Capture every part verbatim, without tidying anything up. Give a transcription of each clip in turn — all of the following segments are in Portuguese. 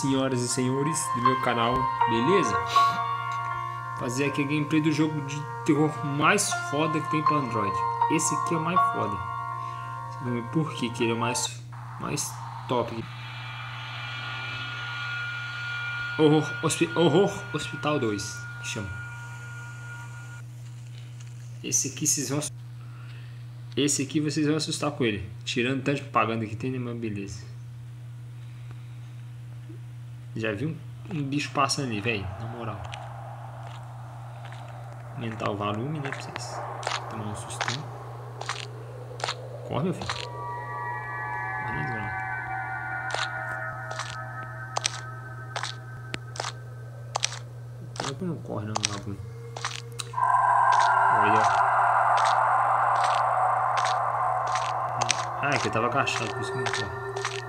senhoras e senhores do meu canal, beleza? Fazer aqui a gameplay do jogo de terror mais foda que tem para Android. Esse aqui é o mais foda. Vocês vão ver por que que ele é o mais, mais top. Horror, hospi Horror Hospital dois, que chama. Esse aqui vocês vão Esse aqui vocês vão assustar com ele. Tirando tanto de propaganda que tem, né? Mas beleza. Já viu um, um bicho passando ali, velho? Na moral. Aumentar o volume, né? Pra vocês tomar um sustinho. Corre, meu filho. Corre, né, desgraçado? Não corre, não, no bagulho. Olha. Ah, é que eu tava agachado, por isso que não corre.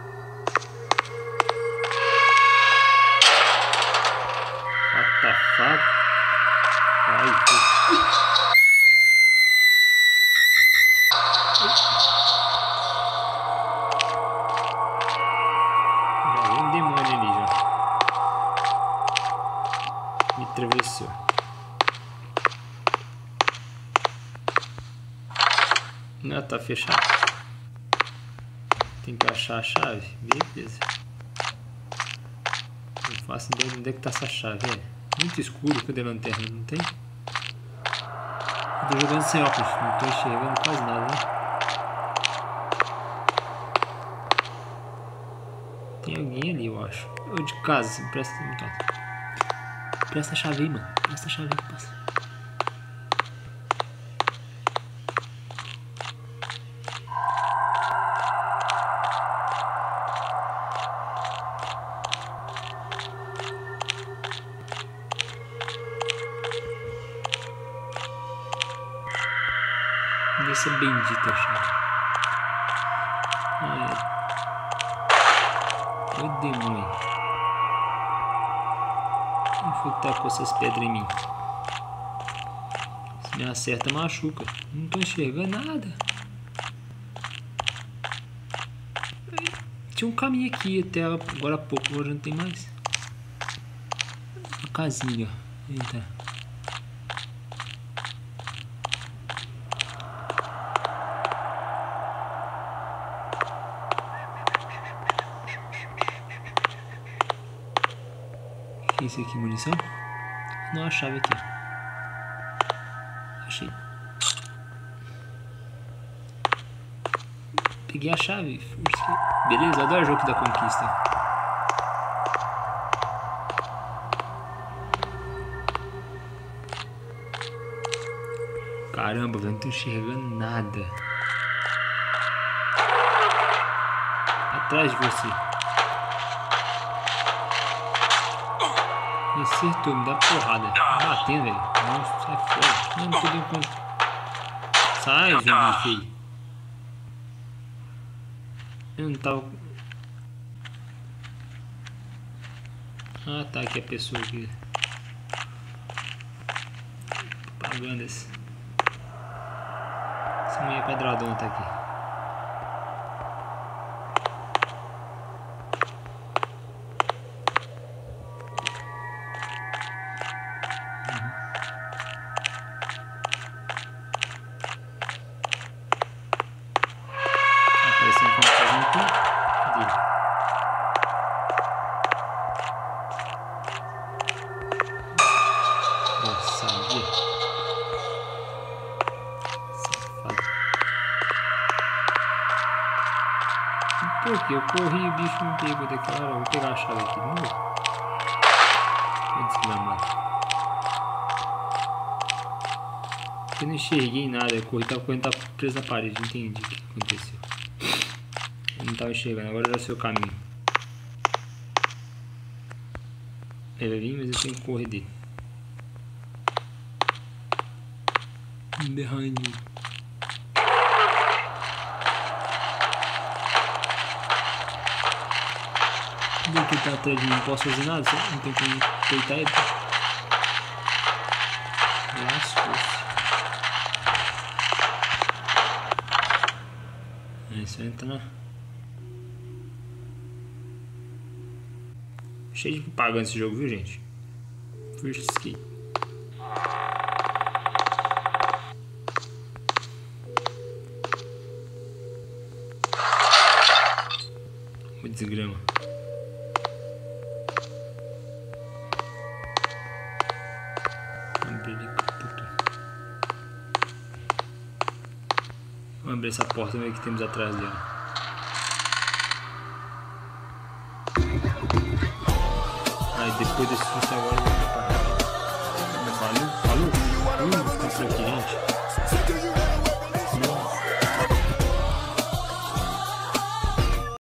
What the fuck? Ai, que... Já veio um demônio ali já. Me atravessou. Não, tá fechado. Tem que achar a chave. Beleza. Não faço ideia de onde é que tá essa chave, é. Muito escuro, cadê a lanterna? Não tem? Eu tô jogando sem óculos, não tô enxergando quase nada, né? Tem alguém ali, eu acho. Ou de casa, me presta muito. Presta a chave aí, mano. Presta a chave aí, passa. Essa bendita chave. Ai, o demônio. Quem foi que tacou essas pedras em mim? Se me acerta, machuca. Não tô enxergando nada. Tinha um caminho aqui até agora há pouco, agora não tem mais. Uma casinha. Eita. Isso aqui, munição? Não, a chave aqui. Achei. Peguei a chave. Beleza, adoro jogo da conquista. Caramba, velho, não tô enxergando nada. Atrás de você. Me acertou, me dá porrada. Tá batendo, velho. Nossa, sai fora. Não, não tô dando conta. Sai, zumbi feio. Eu não tava. Ah, tá aqui a pessoa aqui. Propagandas. Essa mulher quadradona tá aqui. Porque eu corri e o bicho não pegou daquela hora. Vou pegar a chave aqui de novo. Vou desgramar. Eu não enxerguei nada. Eu corri, tava correndo, tava preso na parede. Entendi o que aconteceu. Eu não tava enxergando, agora já sei o caminho. Ele vai vir, mas eu tenho que correr dele. Behind you. Vou que tá atrás de mim, não posso fazer nada, não tem como peitar ele. Lascou-se. É isso, entra na. Cheio de propaganda esse jogo, viu, gente? First Escape. O desgrama. Vamos abrir essa porta e ver o que temos atrás dela. Aí depois desse susto agora eu vou preparar. Falou, falou, falou, vou ficar por aqui, gente.